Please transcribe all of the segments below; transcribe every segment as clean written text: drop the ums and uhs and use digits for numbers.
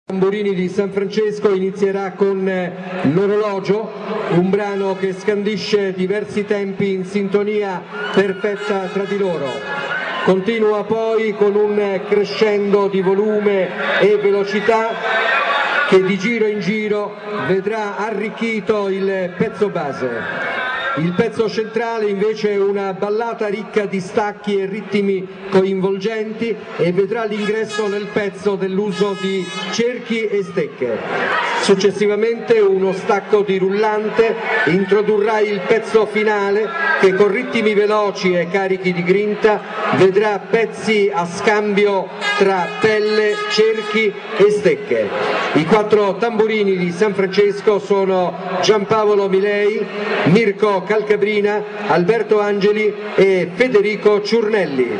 Tamburini di San Francesco inizierà con l'orologio, un brano che scandisce diversi tempi in sintonia perfetta tra di loro. Continua poi con un crescendo di volume e velocità che di giro in giro vedrà arricchito il pezzo base. Il pezzo centrale invece è una ballata ricca di stacchi e ritmi coinvolgenti e vedrà l'ingresso nel pezzo dell'uso di cerchi e stecche. Successivamente uno stacco di rullante introdurrà il pezzo finale che con ritmi veloci e carichi di grinta vedrà pezzi a scambio tra pelle, cerchi e stecche. I 4 tamburini di San Francesco sono Giampaolo Milei, Mirko Calcabrina, Alberto Angeli e Federico Ciurnelli.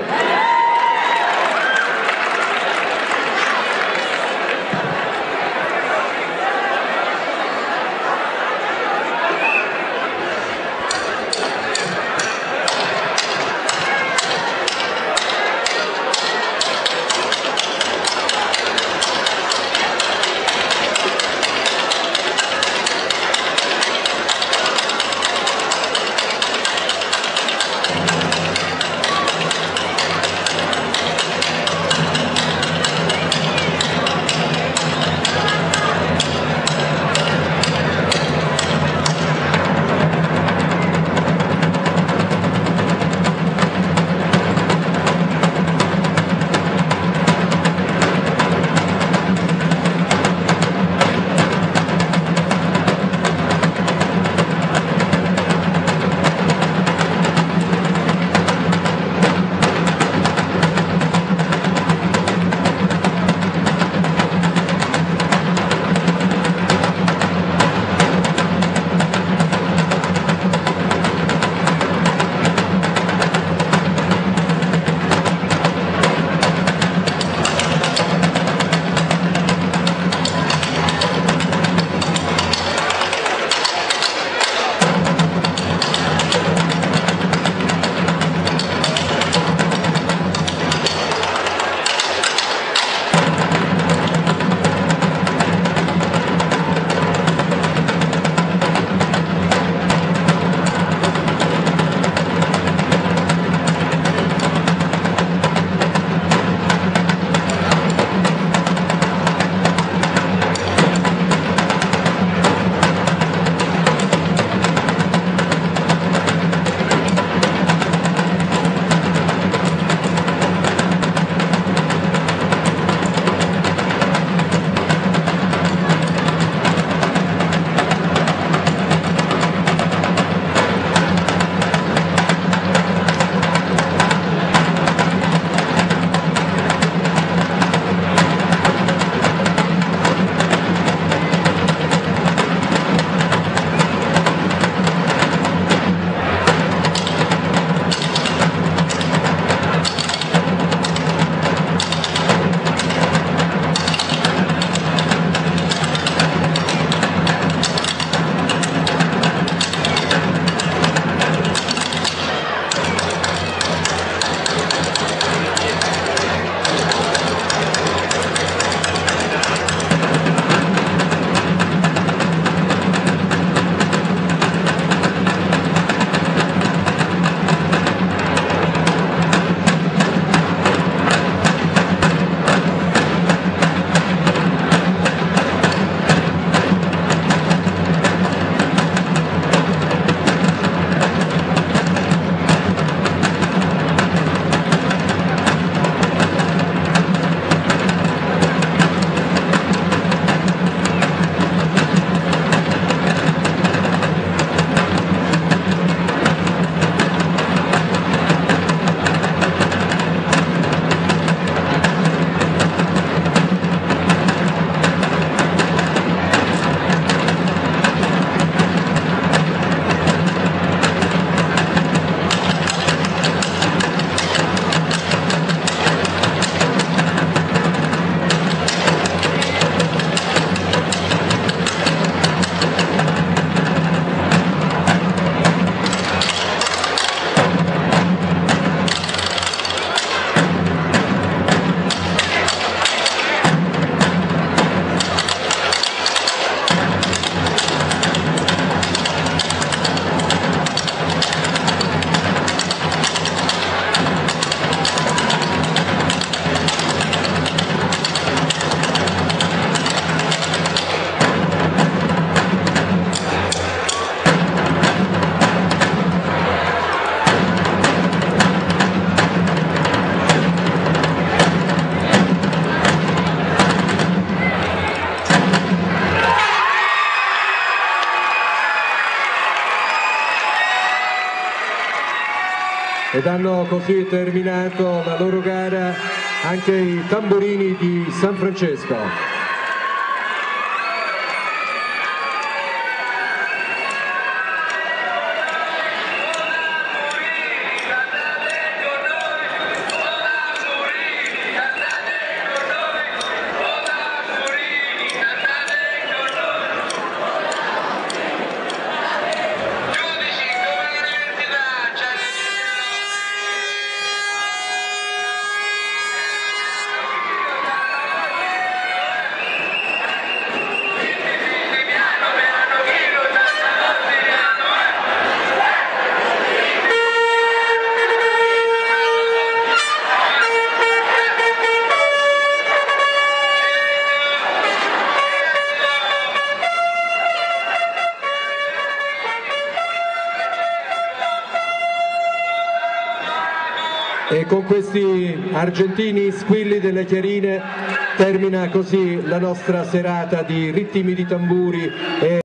ed hanno così terminato la loro gara anche i Tamburini di San Francesco. E con questi argentini squilli delle chiarine termina così la nostra serata di ritmi di tamburi e